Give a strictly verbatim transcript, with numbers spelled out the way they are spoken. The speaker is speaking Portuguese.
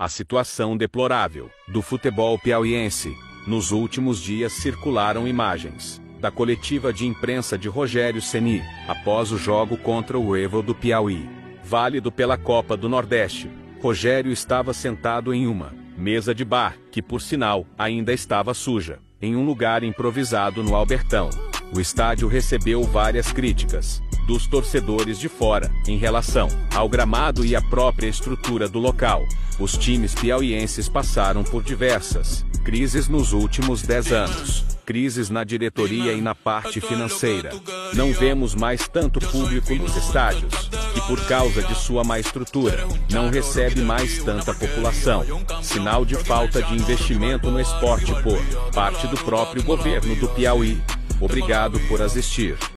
A situação deplorável do futebol piauiense. Nos últimos dias circularam imagens da coletiva de imprensa de Rogério Ceni, após o jogo contra o Revel do Piauí, válido pela Copa do Nordeste. Rogério estava sentado em uma mesa de bar, que por sinal, ainda estava suja, em um lugar improvisado no Albertão. O estádio recebeu várias críticas dos torcedores de fora, em relação ao gramado e à própria estrutura do local. Os times piauienses passaram por diversas crises nos últimos dez anos. Crises na diretoria e na parte financeira. Não vemos mais tanto público nos estádios, e por causa de sua má estrutura, não recebe mais tanta população. Sinal de falta de investimento no esporte por parte do próprio governo do Piauí. Obrigado por assistir.